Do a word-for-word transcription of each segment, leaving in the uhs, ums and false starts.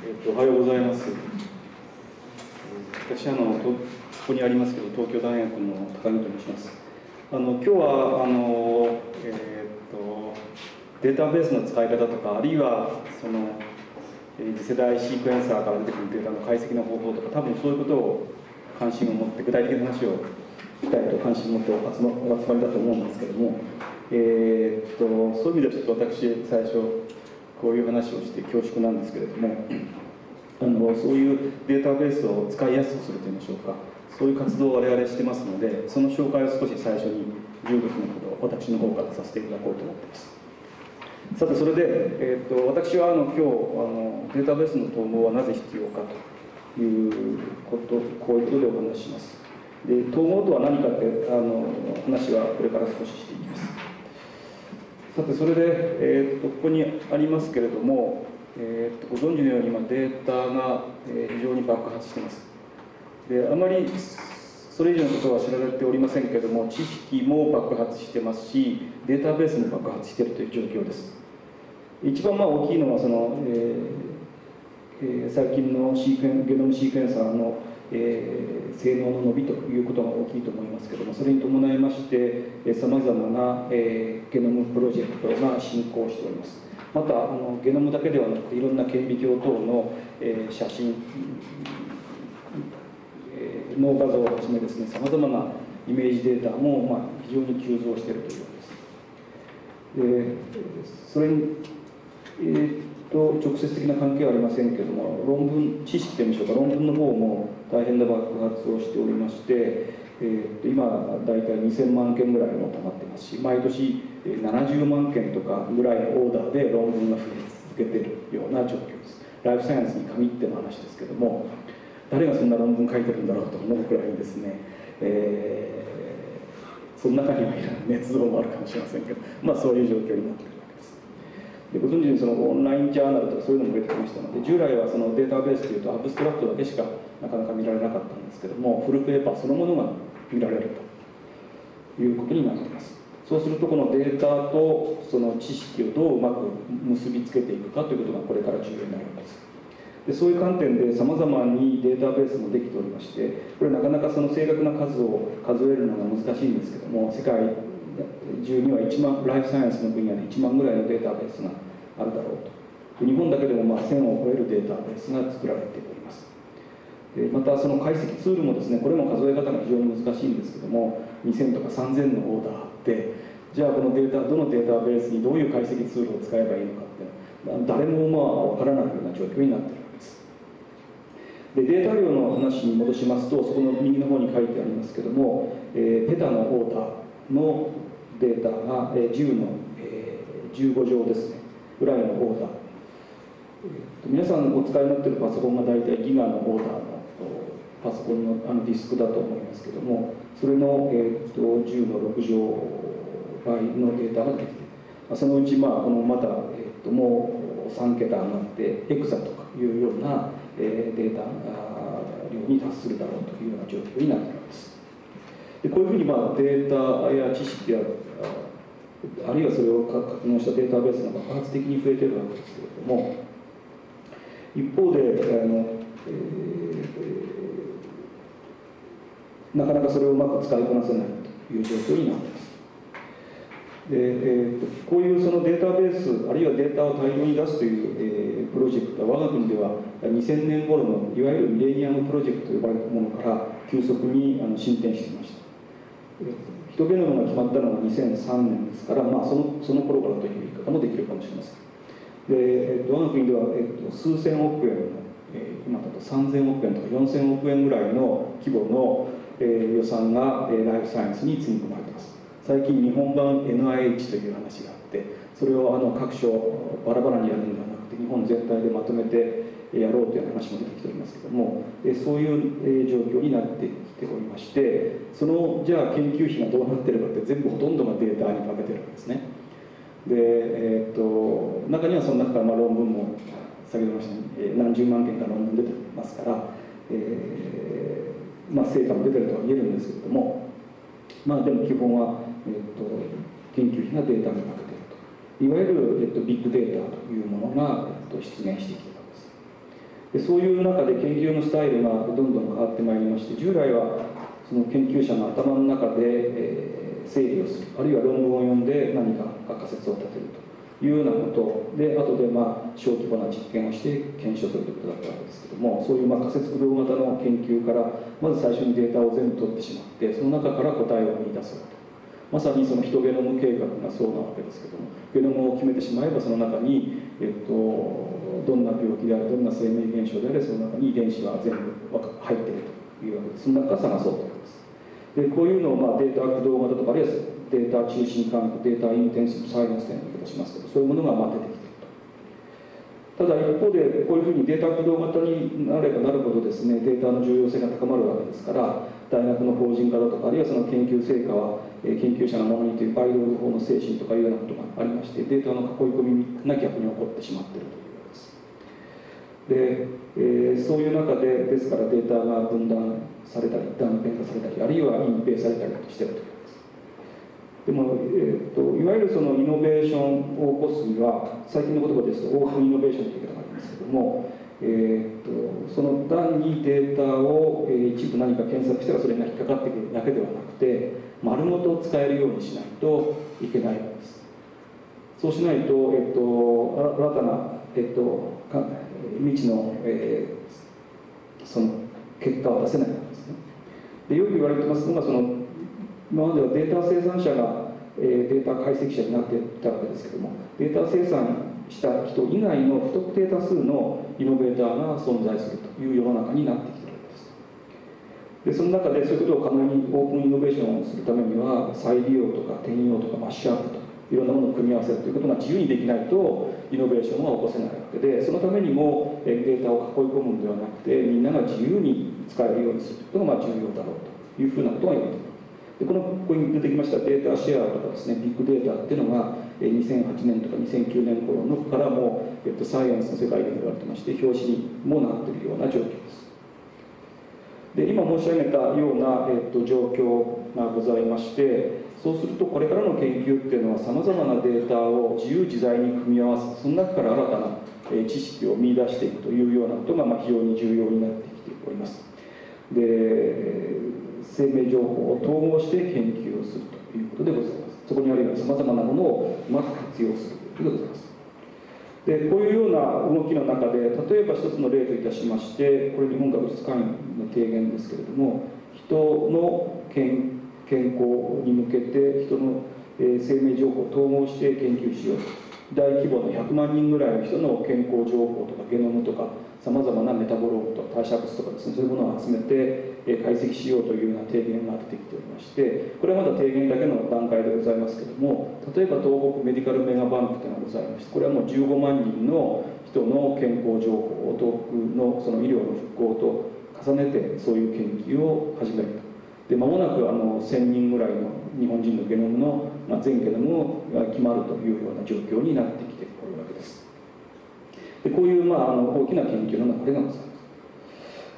えっと、おはようございます。私あのここにありますけど、東京大学の高木と申します。あの今日はあの、えー、っとデータベースの使い方とか、あるいはその次世代シークエンサーから出てくるデータの解析の方法とか、多分そういうことを関心を持って具体的な話をしたいと関心を持ってお集まお集まりだと思うんですけれども、えー、っとそういう意味ではちょっと私最初こういう話をして恐縮なんですけれども、あのそういうデータベースを使いやすくするといいましょうか、そういう活動を我々してますので、その紹介を少し最初にじゅうごふんほど私の方からさせていただこうと思っています。さて、それで、えー、と私はあの今日あのデータベースの統合はなぜ必要かということ、こういうことでお話しします。で、統合とは何かってあの話はこれから少ししていきます。さて、それで、えー、とここにありますけれども、えー、とご存知のように今データが、えー、非常に爆発しています。で、あまりそれ以上のことは知られておりませんけれども、知識も爆発してますし、データベースも爆発しているという状況です。一番まあ大きいのはその、えーえー、最近のシークエンゲノムシークエンサーの、えー、性能の伸びということが大きいと思いますけれども、それに伴いましてさまざまな、えー、ゲノムプロジェクトが進行しております。またあのゲノムだけではなくて、いろんな顕微鏡等の、えー、写真、えー、脳画像をはじめですね、さまざまなイメージデータも、まあ、非常に急増しているというわけです。でそれに、えー、と直接的な関係はありませんけれども、論文知識といいましょうか、論文の方も大変な爆発をしておりまして、えー、と今大体にせんまんけんぐらいも溜まってますし、毎年ななじゅうまんけんとかぐらいのオーダーで論文が増え続けているような状況です。ライフサイエンスに限っての話ですけども、誰がそんな論文書いてるんだろうと思うくらいにですね、えー、その中には捏造もあるかもしれませんけど、まあそういう状況になっているわけです。で、ご存知にそのオンラインジャーナルとかそういうのも出てきましたので、従来はそのデータベースというとアブストラクトだけしかなかなか見られなかったんですけども、フルペーパーそのものが見られるということになっています。そうすると、このデータとその知識をどううまく結びつけていくかということがこれから重要になるわけです。で、そういう観点でさまざまにデータベースもできておりまして、これなかなかその正確な数を数えるのが難しいんですけども、世界中にはいちまん、ライフサイエンスの分野でいちまんぐらいのデータベースがあるだろうと。で、日本だけでもまあせんを超えるデータベースが作られております。で、またその解析ツールもですね、これも数え方が非常に難しいんですけども、にせんとかさんぜんのオーダーあって、じゃあこのデータ、どのデータベースにどういう解析ツールを使えばいいのかって、誰もまあ分からないような状況になっているわけです。で、データ量の話に戻しますと、そこの右の方に書いてありますけども、えー、ペタのオーダーのデータが、えー、じゅうの、えー、じゅうご乗ですね、ぐらいのオーダー。えー、皆さんお使いになっているパソコンが大体ギガのオーダーのパソコンのあのディスクだと思いますけども、それの、えー、とじゅうのろく乗倍のデータが出てきて、そのうち、まあ、このまた、えー、ともうさんけた上がってエクサとかいうような、えー、データ量に達するだろうというような状況になっているわけです。で、こういうふうに、まあ、データや知識やあるいはそれを格納したデータベースが爆発的に増えているわけですけれども、一方であの、えー、なかなかそれをうまく使いこなせないという状況になっています。で、えー、とこういうそのデータベースあるいはデータを大量に出すという、えー、プロジェクトは我が国ではにせんねん頃のいわゆるミレニアムプロジェクトと呼ばれたものから急速にあの進展していました。ヒトゲノムが決まったのがにせんさんねんですから、まあ、そのその頃からという言い方もできるかもしれません。で、えー、と我が国では、えー、と数千億円の、えー、今だとさんぜんおくえんとかよんせんおくえんぐらいの規模の、えー、予算が、えー、ライフサイエンスに積み込まれています。最近日本版 エヌアイエイチ という話があって、それをあの各所バラバラにやるんではなくて日本全体でまとめてやろうという話も出てきておりますけども、そういう状況になってきておりまして、そのじゃあ研究費がどうなっているかって全部ほとんどがデータにかけてるわけですね。で、えー、っと中にはその中からまあ論文も先ほど言いましたように何十万件か論文出てますから、えーまあ、成果も出てるとは言えるんですけれども、まあでも基本は、えー、と研究費がデータにかけていると、いわゆる、えー、とビッグデータというものが、えー、と出現してきているわけです。 でそういう中で研究のスタイルがどんどん変わってまいりまして、従来はその研究者の頭の中で、えー、整理をする、あるいは論文を読んで何か仮説を立てるというようなことで、後でまあ小規模な実験をして検証するということだったわけですけども、そういうまあ仮説駆動型の研究からまず最初にデータを全部取ってしまって、その中から答えを見出そうと。まさにそのヒトゲノム計画がそうなわけですけども、ゲノムを決めてしまえばその中に、えっと、どんな病気であれ、どんな生命現象であれ、その中に遺伝子が全部入っているというわけです。その中から探そうというわけです。でこういうのをまあデータ駆動型とか、あるいはデータ中心科学、データインテンシブサイエンスという言い方しますけど、そういうものがまあ出てきていると。ただ一方で、こういうふうにデータ駆動型になればなるほどですね、データの重要性が高まるわけですから、大学の法人化だとか、あるいはその研究成果は研究者のものにというバイロール法の精神とかいうようなことがありまして、データの囲い込みが逆に起こってしまっているというわけです。で、えー、そういう中で、ですからデータが分断されたり、断片化されたり、あるいは隠蔽されたりしているというわけです。でも、えー、といわゆるそのイノベーションを起こすには、最近の言葉ですとオープンイノベーションという言い方がありますけども、えー、とその単にデータを、えー、一部何か検索したらそれが引っかかってくるだけではなくて、丸ごと使えるようにしないといけないわけです。そうしないと、えー、と新たな、えー、と未知の、えー、その結果を出せないわけですね。でよく言われてますのが、その今まではデータ生産者が、えー、データ解析者になっていたわけですけども、データ生産した人以外の不特定多数のイノベーターが存在するという世の中になってきているわけです。でその中でそういうことを可能にオープンイノベーションをするためには、再利用とか転用とかマッシュアップといろんなものを組み合わせるということが自由にできないとイノベーションは起こせないわけで、そのためにもデータを囲い込むのではなくて、みんなが自由に使えるようにするということがまあ重要だろうというふうなことが言われています。でこのここに出てきましたデータシェアとかですね、ビッグデータっていうのがにせんはちねんとかにせんきゅうねん頃のからも、えっと、サイエンスの世界で言われてまして、表紙にもなっているような状況です。で今申し上げたような、えっと、状況がございまして、そうするとこれからの研究っていうのはさまざまなデータを自由自在に組み合わせ、その中から新たな、えー、知識を見出していくというようなことが、まあ、非常に重要になってきております。で生命情報を統合して研究をするということでございます。そこにあるようなさまざまなものをうまく活用するということでございます。でこういうような動きの中で、例えば一つの例といたしまして、これ日本学術会議の提言ですけれども、人の健健康に向けて人の、えー、生命情報を統合して研究しようと。大規模なひゃくまんにんぐらいの人の健康情報とかゲノムとかさまざまなメタボロームとか代謝物とかですね、そういうものを集めて、えー、解析しようというような提言が出てきておりまして、これはまだ提言だけの段階でございますけれども、例えば東北メディカルメガバンクというのがございまして、これはもうじゅうごまんにんの人の健康情報を東北のその医療の復興と重ねてそういう研究を始めると。で間もなくあのせんにんぐらいの日本人のゲノムの、まあ、全ゲノムが決まるというような状況になってきておるわけです。でこういう、まあ、あの大きな研究の流れがございます。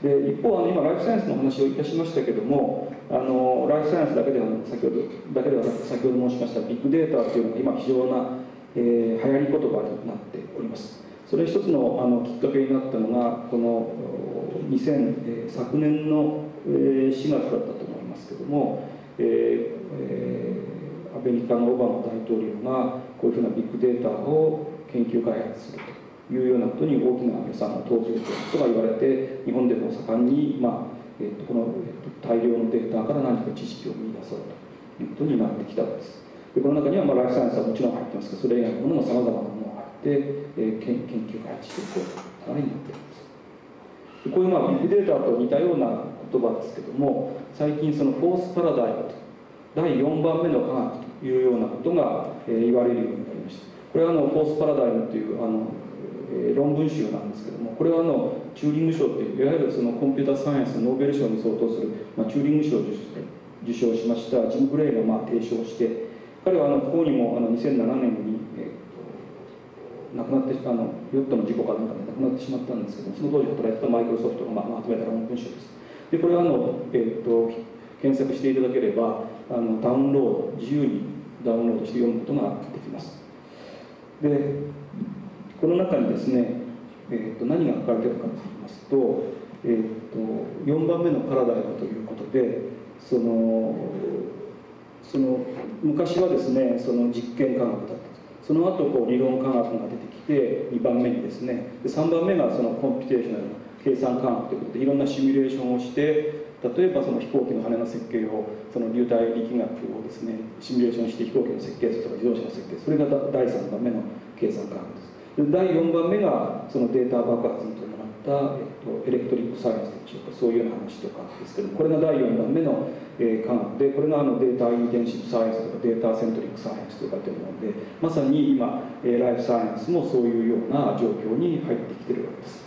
で一方あの今ライフサイエンスの話をいたしましたけども、あのライフサイエンスだけではなく先ほどだけではなく先ほど申しましたビッグデータというのが今非常な、えー、流行り言葉になっております。それ一つのあのきっかけになったのがこのにせん、えー、昨年のしがつだったと思いますけども、えーえー、アメリカのオバマ大統領がこういうふうなビッグデータを研究開発するというようなことに大きな予算を投じるということが言われて、日本でも盛んに、まあえー、とこの、えー、と大量のデータから何か知識を見出そうということになってきたわけです。でこの中には、まあ、ライフサイエンスはもちろん入ってますけど、それ以外のものもさまざまなものが入って、えー、研究開発していこうという流れになっています。こういうまあビッグデータと似たような言葉ですけども、最近そのフォースパラダイムとだいよんばんめの科学というようなことが、えー、言われるようになりました。これはあのフォースパラダイムというあの、えー、論文集なんですけども、これはあのチューリング賞といういわゆるそのコンピューターサイエンスのノーベル賞に相当する、まあ、チューリング賞を受賞しましたジム・グレイがまあ提唱して、彼はあの不幸にもあのにせんななねんに、えー、亡くなってあのヨットの事故かなんかで亡くなってしまったんですけども、その当時働いてたマイクロソフトがまあまとめた論文集です。でこれはあの、えー、と検索していただければあのダウンロード自由にダウンロードして読むことができます。でこの中にですね、 えー、と何が書かれているかといいますと、えー、とよんばんめのパラダイムということで、そのその昔はですね、その実験科学だった。その後こう理論科学が出てきてにばんめにですね、でさんばんめがそのコンピュテーショナルな計算科学ということでいろんなシミュレーションをして、例えばその飛行機の羽の設計を、その流体力学をですねシミュレーションして飛行機の設計するとか自動車の設計、それがだいさんばんめの計算科学です。でだいよんばんめがそのデータ爆発に伴った、えっと、エレクトリックサイエンスでしょうか、そういうような話とかですけども、これがだいよんばんめの、えー、科学で、これがあのデータインテンシブサイエンスとかデータセントリックサイエンスと呼ばれているもので、まさに今、えー、ライフサイエンスもそういうような状況に入ってきているわけです。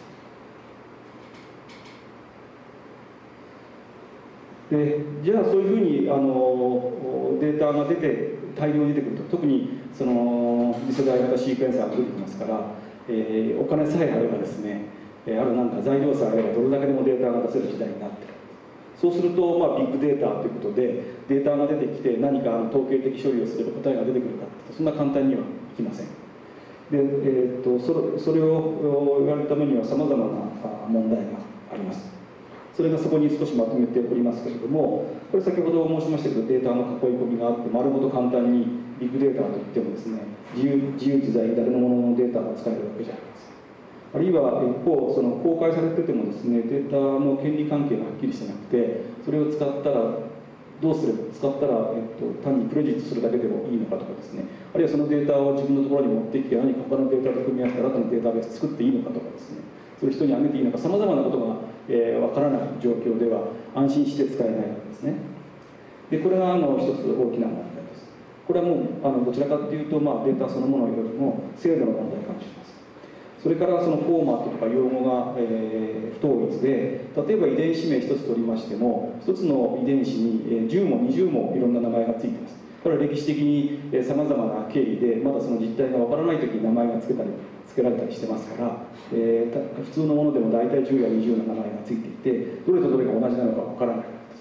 でじゃあそういうふうにあのデータが出て大量に出てくると、特にその次世代型シークエンサーが出てきますから、えー、お金さえあればですね、あるなんか材料さえあればどれだけでもデータが出せる時代になっている。そうすると、まあ、ビッグデータということでデータが出てきて何か統計的処理をすれば答えが出てくるかってそんな簡単にはいきません。で、えー、とそれそれを言われるためにはさまざまな問題があります。それがそこに少しまとめておりますけれども、これ先ほど申しましたけど、データの囲い込みがあって丸ごと簡単にビッグデータといってもですね、自由自由自在に誰のもののデータが使えるわけじゃありません。あるいは一方、その公開されててもですね、データの権利関係がはっきりしてなくて、それを使ったらどうすれば、使ったら、えっと、単にクレジットするだけでもいいのかとかですね、あるいはそのデータを自分のところに持ってきて何か他のデータと組み合わせて新たなデータベース作っていいのかとかですね、そういう人にあげていいのか、さまざまなことがえー、分からない状況では安心して使えないわけですね。でこれがあの一つ大きな問題です。これはもうあのどちらかというと、まあ、データそのものよりも精度の問題かもしれません。それからそのフォーマットとか用語が、えー、不統一で、例えば遺伝子名一つ取りましても、一つの遺伝子にじゅうもにじゅうもいろんな名前がついています。これは歴史的にさまざまな経緯でまだその実態が分からない時に名前が付けたり付けられたりしてますから、えー、普通のものでも大体じゅうやにじゅうの名前がついていて、どれとどれが同じなのか分からないわけです。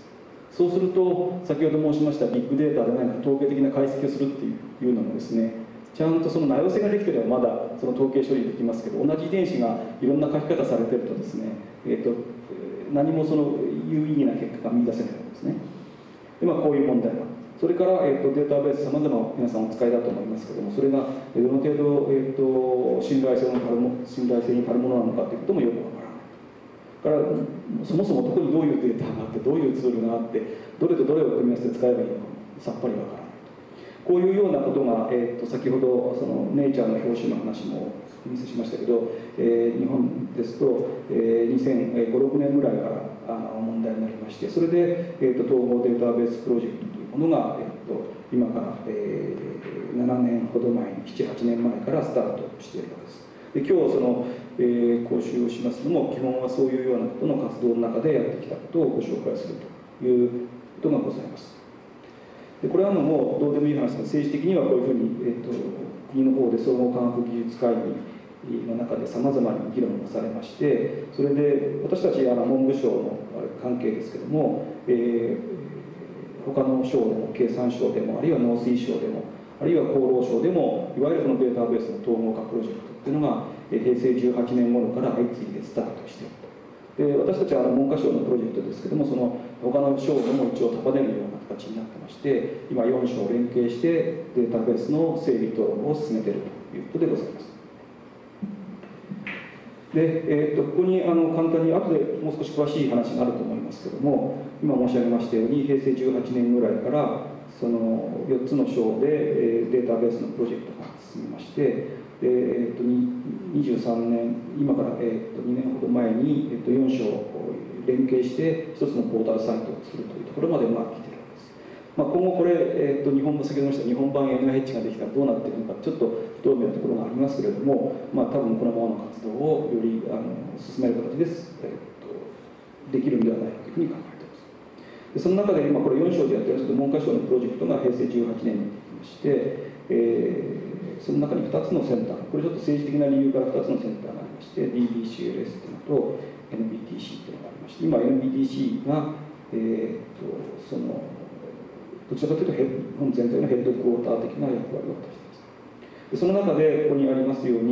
そうすると先ほど申しましたビッグデータで何か統計的な解析をするっていうのもですね、ちゃんとその名寄せができてればまだその統計処理できますけど、同じ遺伝子がいろんな書き方されてるとですね、えー、と何もその有意義な結果が見出せないわけですね。で、まあ、こういう問題が。それから、えー、とデータベースさまざま皆さんお使いだと思いますけども、それがどの程度、えー、と信頼性のあるも信頼性に足るものなのかということもよくわからない。だからそもそもどこにどういうデータがあってどういうツールがあってどれとどれを組み合わせて使えばいいのかさっぱりわからない。こういうようなことが、えー、と先ほどそのネイチャーの表紙の話もお見せしましたけど、えー、日本ですと、えー、にせんご、ろくねんぐらいからあの問題になりまして、それで、えー、と統合データベースプロジェクトというものが、えー、と今から、えー、ななねんほど前になな、はちねんまえからスタートしているわけです。で今日その、えー、講習をしますのも基本はそういうようなことの活動の中でやってきたことをご紹介するということがございます。でこれはもうどうでもいい話ですが、政治的にはこういうふうに、えー、と国の方で総合科学技術会議の中でさまざまに議論がされまして、それで私たちあの文部省の関係ですけども、えー、他の省でも経産省でもあるいは農水省でもあるいは厚労省でもいわゆるこのデータベースの統合化プロジェクトっていうのがへいせいじゅうはちねん頃から相次いでスタートしていると。で私たちはあの文科省のプロジェクトですけども、その他の省でも一応束ねるような形になってまして、今よん省連携してデータベースの整備等を進めているということでございます。で、えー、とここにあの簡単に後でもう少し詳しい話があると思いますけども、今申し上げましたようにへいせいじゅうはちねんぐらいからそのよっつの省で、えー、データベースのプロジェクトが進みまして、で、えー、とにじゅうさんねん今から、えー、とにねんほど前に、えー、とよん省連携して一つのポータルサイトを作るというところまでうまく来ているわけです。まあ、今後これ、えー、と日本も先ほど言いました日本版 エヌアイエイチ ができたらどうなっているのかちょっと不透明なところがありますけれども、まあ、多分このままの活動をよりあの進める形です、えー、とできるんではないかというふうに考えています。でその中で今これよん省でやってるんですけど、文科省のプロジェクトがへいせいじゅうはちねんにできまして、えーその中にふたつのセンター、これちょっと政治的な理由からふたつのセンターがありまして、ディービーシーエルエス というのと エヌビーティーシー というのがありまして、今 エヌビーティーシー が、えー、とそのどちらかというと日本全体のヘッドクォーター的な役割を果たしています。でその中でここにありますように、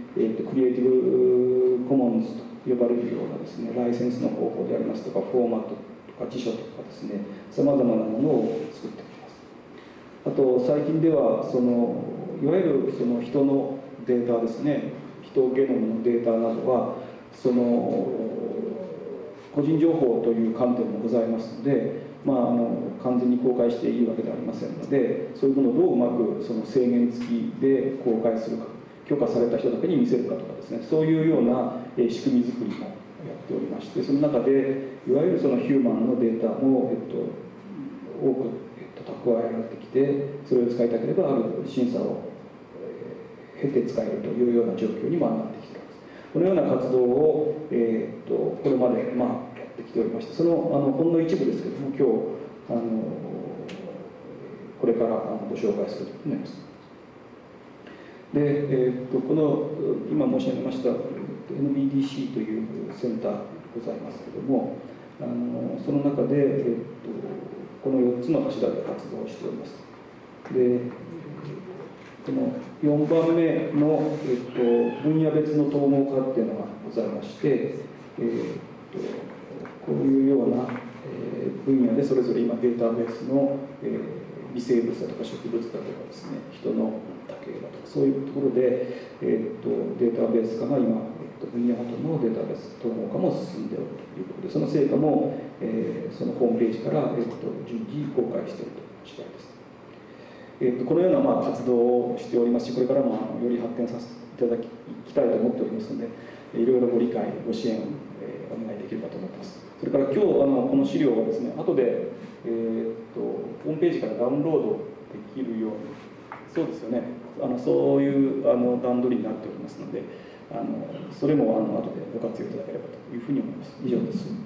えー、とクリエイティブコモンズと呼ばれるようなですね、ライセンスの方法でありますとか、フォーマットとか辞書とかですね、さまざまなものを作っています。あと最近ではそのいわゆるその人のデータですね、人ゲノムのデータなどはその個人情報という観点もございますので、まあ、あの完全に公開していいわけではありませんので、そういうものをどううまくその制限付きで公開するか、許可された人だけに見せるかとかですね、そういうような仕組み作りもやっておりまして、その中でいわゆるそのヒューマンのデータも、えっと、多く、えっと、蓄えられてきて、それを使いたければある審査を経て使えるというような状況にもなってきています。このような活動を、えー、っとこれまで、まあ、やってきておりまして、そのあのほんの一部ですけれども、今日あのこれからあのご紹介すると思います。で、えー、っとこの今申し上げました エヌビーディーシー というセンターございますけれども、あのその中で、えー、っとこのよっつの柱で活動しております。でこのよんばんめの、えっと、分野別の統合化っていうのがございまして、えー、っとこういうような、えー、分野でそれぞれ今データベースの、えー、微生物だとか植物だとかですね、人の多形だとかそういうところで、えー、っとデータベース化が今、えー、っと分野ごとのデータベース統合化も進んでおるということで、その成果も、えー、そのホームページから、えー、っと順次公開しているという次第です。えー、とこのようなまあ活動をしておりますし、これからもより発展させていただきたいと思っておりますので、いろいろご理解、ご支援をお願いできればと思っています。それから今日あのこの資料はですね、後で、えー、とホームページからダウンロードできるように、そうですよね、あのそういうあの段取りになっておりますので、あのそれもあの後でご活用いただければというふうに思います。以上です。